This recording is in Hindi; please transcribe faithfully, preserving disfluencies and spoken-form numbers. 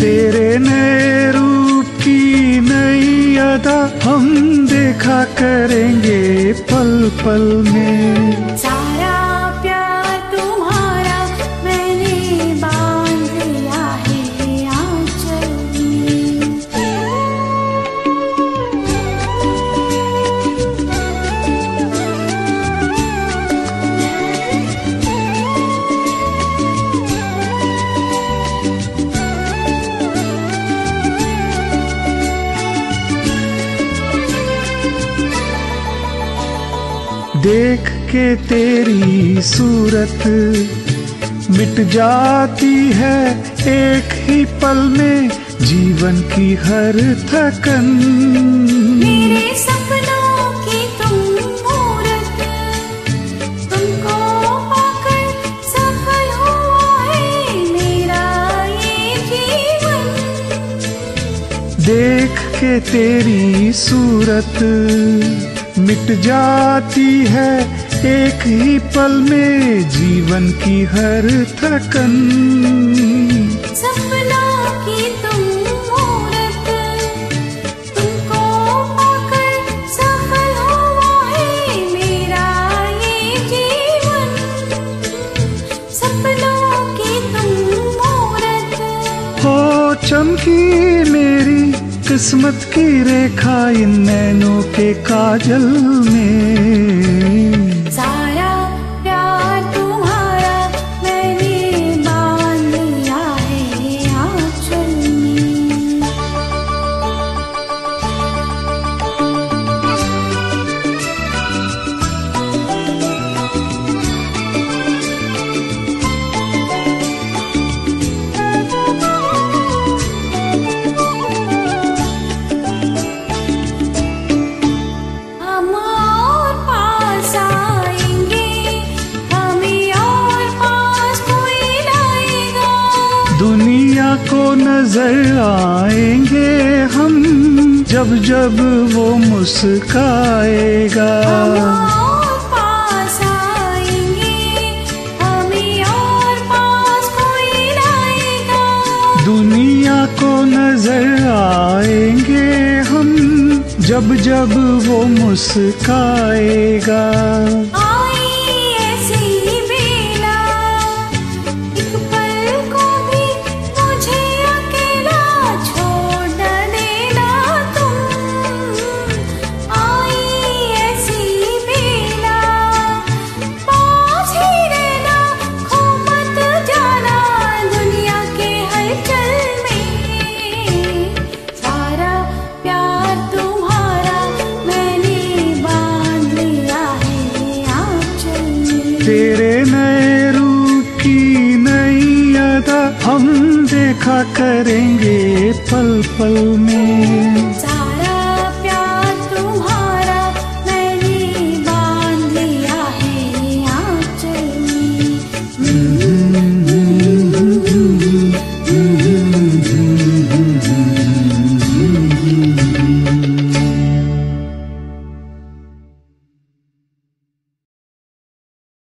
तेरे नए रूप की नई अदा हम देखा करेंगे पल पल में। सारा प्यार तुम्हारा मैंने बांध लिया है आंचल में। देख के तेरी सूरत मिट जाती है एक ही पल में जीवन की हर थकन। मेरे सपनों की तुम मूरत, तुमको पाकर सफल हुआ है मेरा ये जीवन। देख के तेरी सूरत मिट जाती है एक ही पल में जीवन की हर थकन। सपनों की तुम मूरत, तुमको पाकर सफल हुआ है मेरा ये जीवन। सपनों की तुम मूरत हो चमकी मेरी किस्मत की रेखा इन नैनों के काजल में। सारा प्यार तुम्हारा मैंने बांध लिया है आंचल में। दुनिया को नजर आएंगे हम जब जब वो मुस्काएगा। और पास आएंगे हमें और पास कोई लाएगा। दुनिया को नजर आएंगे हम जब जब वो मुस्काएगा। तेरे नए रूप की नई अदा हम देखा करेंगे पल पल में।